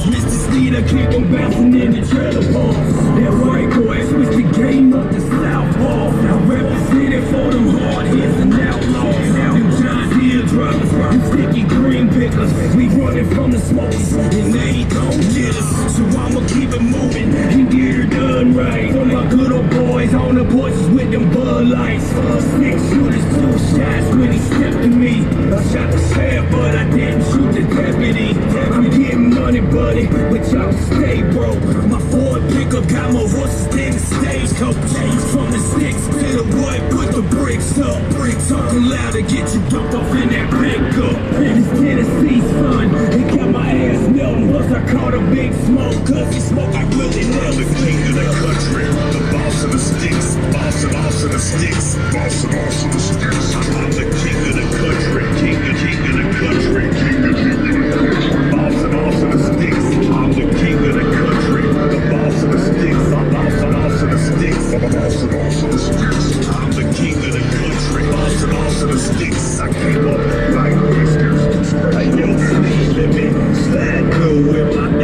Mr. Steed, I keep on bouncing in the trailer park. That white boy switched the game up to Southpaw. Now representing for them hard hits and outlaws. Now them giant heel droppers, them sticky green pickers. We running from the smokers, and they ain't gon' get us. So I'ma keep it moving and get her done right. For my good old boys on the porches with them Bud Lights. 6 shooters, 2 shots when he stepped to me. I shot the sheriff, but I didn't shoot the deputy. I'm getting money, buddy, but y'all can stay broke. My Ford pickup got more horses than the stagecoach. From the sticks to the wood, put the bricks up. Talking loud to get you dumped off in that pickup. This Tennessee son, he got my ass melting. Plus I caught a big smoke, cause he smoke I really never. The king of the country, the boss of the sticks, boss of the sticks, boss of the sticks. I'm the king of the country, king of the country, king of the country, boss of the sticks. I'm the king of the country, the boss of the sticks. I'm boss of the sticks, boss of the sticks. I'm the king of the country, boss of the sticks. I came up like this. Hey yo, speed limit, slide good with my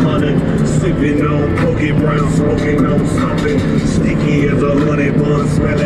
F-100, sipping on Pokey Brown, smoking on something sticky as a honey bun, smelling